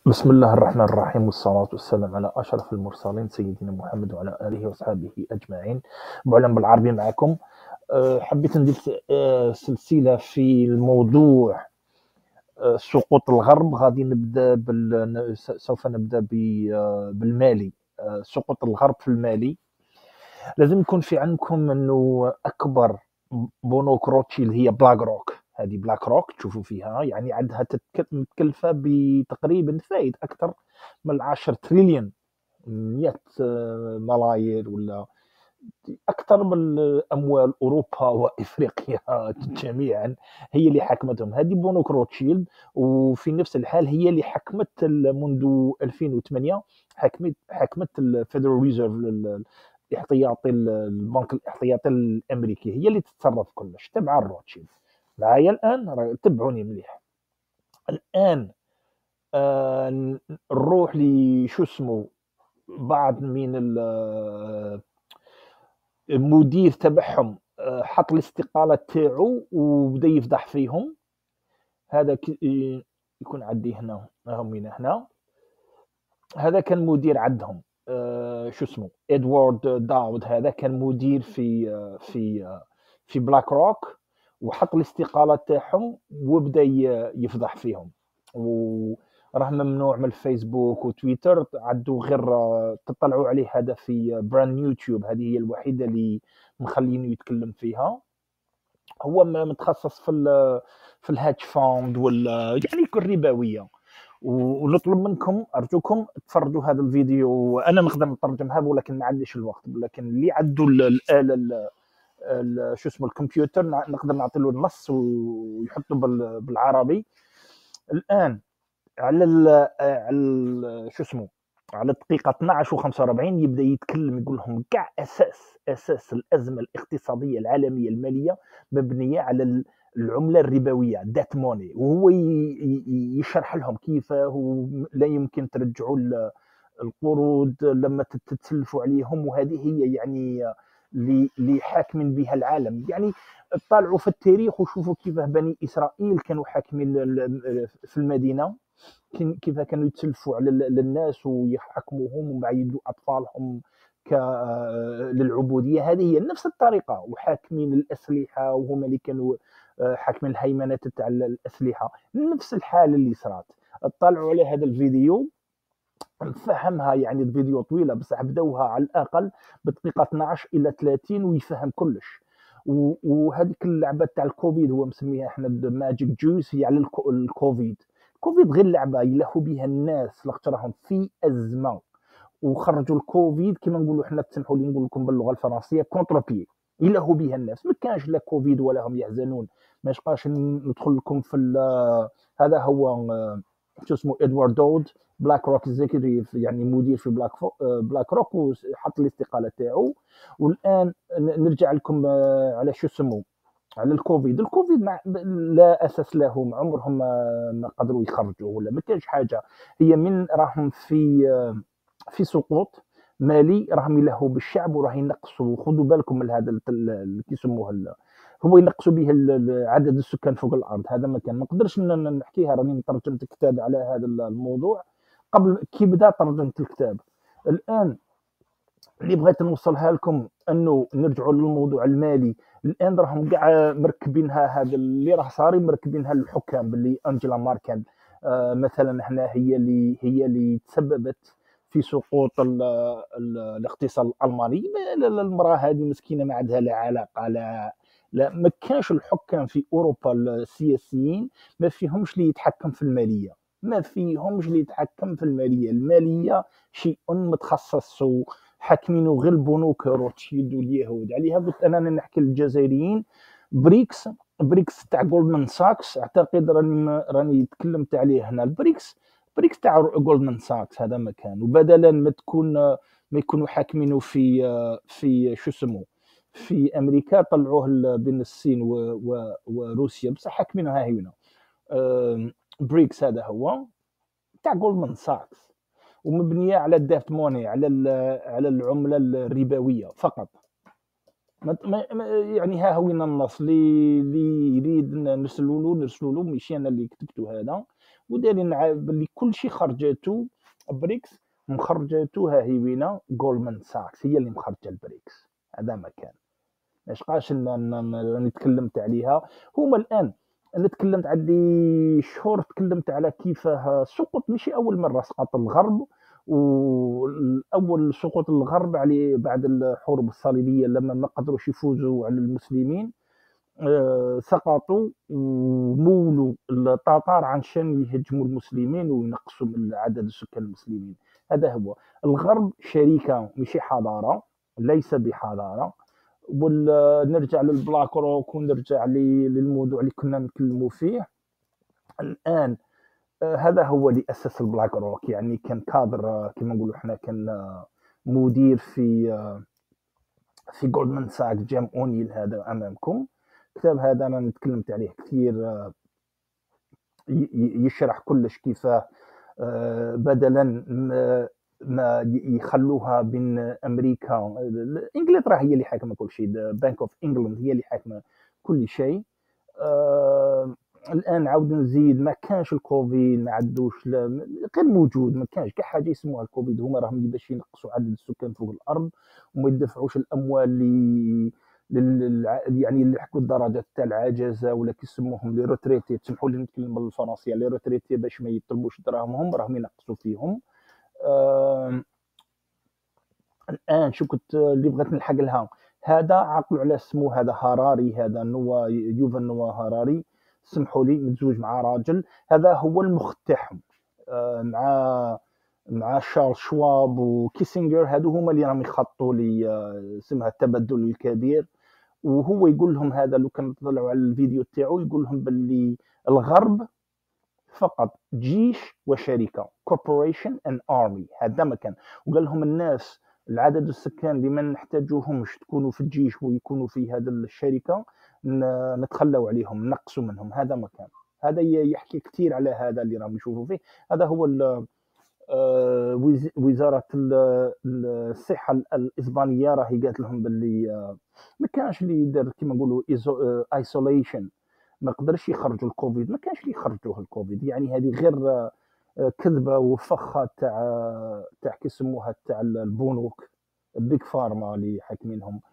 بسم الله الرحمن الرحيم، والصلاة والسلام على أشرف المرسلين سيدنا محمد وعلى آله وصحبه أجمعين. معلم بالعربي معكم. حبيت ندير سلسلة في الموضوع سقوط الغرب. غادي نبدأ سوف نبدأ بالمالي. سقوط الغرب في المالي. لازم يكون في عندكم انه اكبر بنوك روتشيلد هي بلاك روك. هذه بلاك روك تشوفوا فيها يعني عندها متكلفه بتقريبا فايد اكثر من 10 تريليون، 100 ملايير ولا اكثر من اموال اوروبا وافريقيا جميعا. هي اللي حكمتهم هذه بنوك روتشيلد، وفي نفس الحال هي اللي حكمت منذ 2008. حكمت الفيدرال ريزيرف، الاحتياطي، البنك الاحتياطي الامريكي. هي اللي تتصرف كلش تبع الروتشيلد. معايا الان؟ تبعوني مليح. الان نروح لشو اسمه بعض من المدير تبعهم. حط الاستقاله تاعو وبدا يفضح فيهم. هذا يكون عندي هنا، هم من هنا. هذا كان مدير عندهم، شو اسمه ادوارد داود. هذا كان مدير في بلاك روك، وحط الاستقاله تاعهم وبدا يفضح فيهم. وراه ممنوع من الفيسبوك وتويتر، عدوا غير تطلعوا عليه. هذا في براند يوتيوب، هذه هي الوحيده اللي مخلينه يتكلم فيها. هو متخصص في الهاتش فاوند يعني الربويه. ونطلب منكم ارجوكم تفرجوا هذا الفيديو. انا نقدر نترجمها ولكن ما عنديش الوقت. لكن اللي عنده الاله شو اسمه الكمبيوتر نقدر نعطي له النص ويحطه بالعربي. الان على شو اسمه على الدقيقه 12 و45 يبدا يتكلم، يقول لهم كاع اساس الازمه الاقتصاديه العالميه الماليه مبنيه على العمله الربويه دات موني. وهو يشرح لهم كيف لا يمكن ترجعوا القروض لما تتسلفوا عليهم. وهذه هي يعني اللي حاكمين بها العالم. يعني طالعوا في التاريخ وشوفوا كيف بني اسرائيل كانوا حاكمين في المدينه، كيف كانوا يتسلفوا على الناس ويحكموهم ويعيدوا اطفالهم للعبوديه. هذه هي نفس الطريقه. وحاكمين الاسلحه، وهم اللي كانوا حاكمين الهيمنه تاع الاسلحه. نفس الحاله اللي صارت. اطلعوا على هذا الفيديو نفهمها. يعني الفيديو طويله بصح بدوها على الاقل بدقيقه 12 الى 30 ويفهم كلش. وهذيك اللعبه تاع الكوفيد هو مسميها احنا ماجيك جوس، هي على الكوفيد. الكوفيد غير لعبه يلهوا بها الناس لاخاطش راهم في ازمه، وخرجوا الكوفيد كما نقولوا احنا. تسمحوا لي نقول لكم باللغه الفرنسيه كونتر بيي. يلهوا بها الناس. ما كانش لا كوفيد ولا هم يحزنون. ما يبقاش ندخل لكم في هذا هو شو اسمه ادوارد دود، بلاك روك اكزيكتيف، يعني مدير في بلاك روك، وحط الاستقاله تاعو. والان نرجع لكم على شو اسمه على الكوفيد. لا اساس له. عمرهم ما قدروا يخرجوا ولا ما كانش حاجه. هي من راهم في سقوط مالي، راهم يلهوا بالشعب وراه ينقصوا. خذوا بالكم من هذا اللي كيسموه هو ينقصوا به عدد السكان فوق الارض. هذا ما كان. ما نقدرش نحكيها. راني ترجمت كتاب على هذا الموضوع قبل كي بدا ترجمه الكتاب. الان اللي بغيت نوصلها لكم انه نرجعوا للموضوع المالي. الان راهم كاع مركبينها. هذا اللي راه صاري مركبينها الحكام باللي انجела ماركل مثلا هنا هي اللي تسببت في سقوط الاقتصاد الالماني. المراه هذه مسكينه ما عندها لا علاقه لا ما كانش الحكام في اوروبا السياسيين ما فيهمش اللي يتحكم في الماليه. ما فيهمش اللي يتحكم في الماليه شيء متخصص. حاكمينه غير البنوك روتشيلد واليهود. عليها قلت انا نحكي للجزائريين بريكس تاع جولدمان ساكس. اعتقد راني تكلمت عليه هنا. بريكس تاع جولدمان ساكس هذا مكان. وبدلا ما يكونوا حاكمينه في شو اسمه في امريكا، طلعوه بين الصين وروسيا. بصح حاكمينها هنا. بريكس هذا هو تاع جولدمان ساكس، ومبنيه على الدافت موني، على العمله الربويه فقط. يعني ها هو النص اللي يريد نرسلوا له. ماشي انا اللي كتبته هذا. ودايرين باللي كلشي خرجاتو بريكس، مخرجاتو ها هي وينا جولمان ساكس هي اللي مخرجه البريكس. هذا ما كان ماشقاش راني تكلمت عليها. هما الان انا تكلمت عندي شهور، تكلمت على كيفاه سقط، ماشي اول مره سقط الغرب، والاول سقوط الغرب عليه بعد الحروب الصليبيه لما ما قدروش يفوزوا على المسلمين. سقطوا ومولوا التتار عشان يهجموا المسلمين وينقصوا من عدد السكان المسلمين. هذا هو الغرب، شركه ماشي حضاره، ليس بحضاره. ونرجع للبلاك روك ونرجع للموضوع اللي كنا نتكلموا فيه الان. هذا هو اللي اسس البلاك روك، يعني كان كادر، كما نقولوا احنا، كان مدير في جولدمان ساك، جيم اونيل هذا امامكم. الكتاب هذا انا تكلمت عليه كثير، يشرح كلش كيفاه بدلا ما يخلوها بين امريكا، انجلترا هي اللي حاكمه كل شيء، بانك اوف انجلاند هي اللي حاكمه كل شيء. الان عاود نزيد، ما كانش الكوفيد، ما عندوش غير موجود، ما كانش كاع حاجه يسموها الكوفيد. هما راهم باش ينقصوا عدد السكان فوق الارض وما يدفعوش الاموال يعني اللي حكوا الدرجات تاع العجزه، ولا كيسموهم لي روتريتي، تسمحوا لي نتكلم بالفرنسيه، لي روتريتي باش ما يطلبوش دراهمهم راهم ينقصوا فيهم. الان شو كنت اللي بغيت نلحق لها، هذا عقلوا على اسمه، هذا هاراري، هذا نوا يوفال نوا هاراري، سمحوا لي متزوج مع راجل، هذا هو المخترع مع شارل شواب وكيسنجر، هادو هما اللي راهم يخططوا لي اسمها التبدل الكبير. وهو يقول لهم هذا، لو كان تطلعوا على الفيديو تاعو، يقول لهم باللي الغرب فقط جيش وشركه، كوربوريشن اند ارمي، هذا ما كان. وقال لهم الناس، العدد السكان اللي ما نحتاجوهمش تكونوا في الجيش ويكونوا في هذا الشركه، نتخلوا عليهم، نقصوا منهم، هذا ما كان. هذا يحكي كثير على هذا اللي راهم يشوفوا فيه. هذا هو وزاره الصحه الاسبانيه راهي قالت لهم باللي ما كانش اللي يدير كما نقولوا ايسوليشن، ما قدرش يخرجوا الكوفيد، ما كانش اللي يخرجوه الكوفيد، يعني هذه غير كذبه وفخه تاع كيسموها تاع البنوك، البيج فارما اللي حاكمينهم.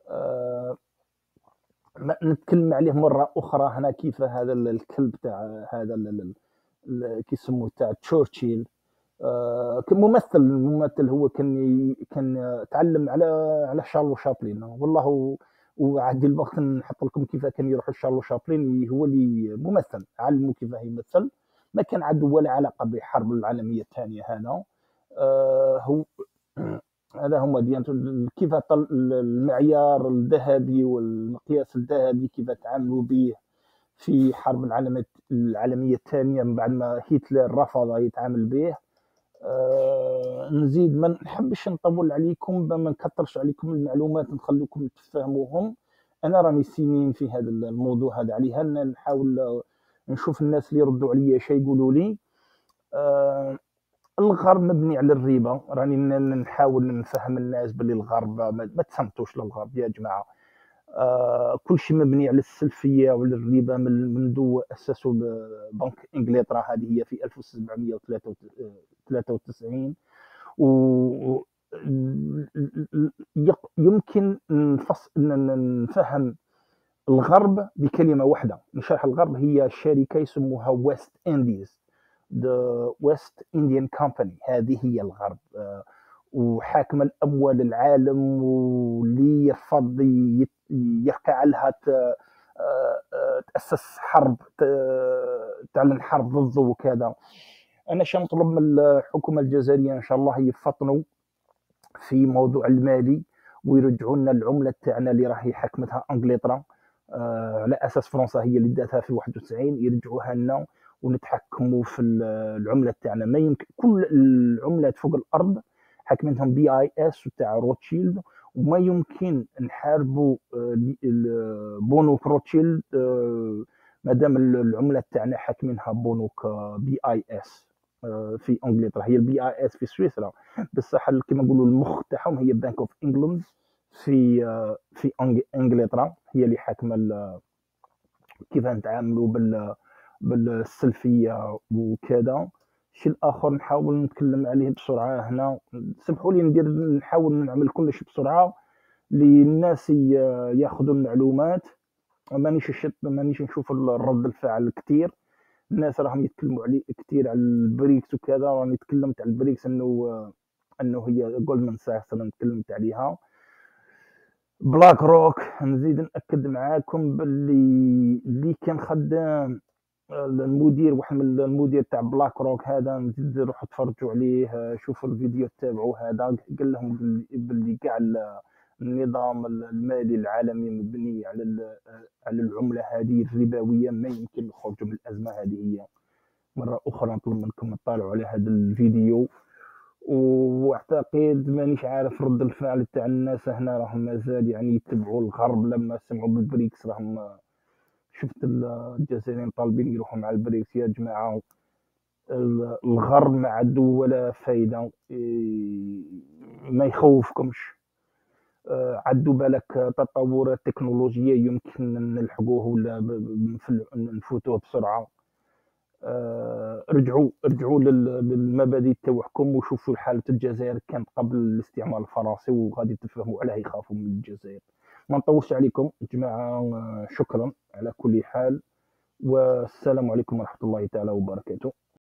نتكلم عليه مره اخرى هنا، كيف هذا الكلب تاع هذا كيسموه تاع تشورشيل، كممثل، الممثل هو كان تعلم على شارلو شابلين والله. وعندي الوقت نحط لكم كيف كان يروح شارلو شابلين، هو اللي ممثل علمه كيف يمثل، ما كان عنده ولا علاقه بالحرب العالميه الثانيه. هذا هو هذا هما ديانته، كيف المعيار الذهبي والمقياس الذهبي كيف تعاملوا به في حرب العالميه الثانيه، من بعد ما هتلر رفض يتعامل به. نزيد، ما نحبش نطول عليكم، ما نكثرش عليكم المعلومات، نخليكم تفهموهم. انا راني سنين في هذا الموضوع هذا، عليها نحاول نشوف الناس اللي يردوا عليا شي يقولوا لي. الغرب مبني على الربا، راني نحاول نفهم الناس باللي الغرب ما تصنتوش للغرب يا جماعه. كل شيء مبني على السلفيه وعلى الربا، منذ اسسوا بنك انجلترا، هذه هي في 1793. و يمكن نفهم الغرب بكلمه واحده، نشرح الغرب، هي شركه يسموها ويست انديز، ذا ويست انديان كومباني، هذه هي الغرب، وحاكمه الاموال العالم، واللي يرفض يركع لها تاسس حرب، تعلن حرب ضده وكذا. انا نطلب من الحكومه الجزائريه ان شاء الله يفطنوا في موضوع المالي، ويرجعوا لنا العمله تاعنا اللي راهي حكمتها انجلترا، على اساس فرنسا هي اللي داتها في 91، يرجعوها لنا ونتحكموا في العمله تاعنا. ما يمكن كل العملات فوق الارض حكمتهم بي اي اس وتاع روتشيلد، وما يمكن نحاربوا بونوك روتشيلد مادام العمله تاعنا حاكمينها بونوك بي اي اس في انجلترا. هي البي اي اس في سويسرا، بصح كما نقولوا المخ تاعهم هي بانك اوف انجلاند في انجلترا، هي اللي حاكمه كيف نتعاملوا بالسلفيه وكذا. الشيء الاخر نحاول نتكلم عليه بسرعه هنا. سمحوا لي نحاول نعمل كلش بسرعه للناس ياخذوا المعلومات. مانيش نشوف الرد الفعل كثير. الناس راهم يتكلموا عليه كثير على البريكس وكذا. راني تكلمت على البريكس انه هي جولدمان ساكس، انا تكلمت عليها. بلاك روك نزيد ناكد معاكم باللي اللي كان خدام المدير، واحد من المدير تاع بلاك روك هذا، نزيد روحوا تفرجوا عليه، شوفوا الفيديو تابعوا. هذا قال لهم باللي كاع النظام المالي العالمي مبني على العمله هذه الربويه، ما يمكن نخرجوا من الازمه هذه. هي مره اخرى نطلب منكم تطالعوا على هذا الفيديو. واعتقد مانيش عارف رد الفعل تاع الناس هنا، راهم مازال يعني يتبعوا الغرب. لما سمعوا بالبريكس راهم شفت الجزائريين طالبين يروحوا مع البريكس. يا جماعه الغرب ما عنده ولا فايده، ما يخوفكمش. عدوا بالك تطورات تكنولوجيه يمكن نلحقوه ولا نفوتوه بسرعه. رجعوا للمبادئ تاعكم وشوفوا حاله الجزائر كانت قبل الاستعمار الفرنسي، وغادي تفهموا علاه يخافوا من الجزائر. ما نطولش عليكم جماعه، شكرا على كل حال، والسلام عليكم ورحمه الله تعالى وبركاته.